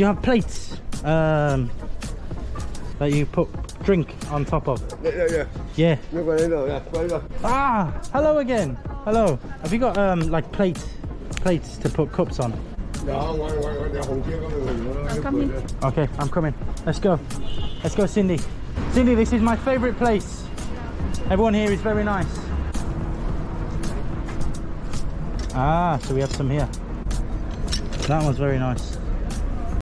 you have plates that you put drink on top of? Yeah. Ah, hello again. Hello. Have you got like plates to put cups on? I'm coming. Okay, I'm coming. Let's go. Let's go, Cindy. Cindy, this is my favorite place. Everyone here is very nice. Ah, so we have some here. That one's very nice.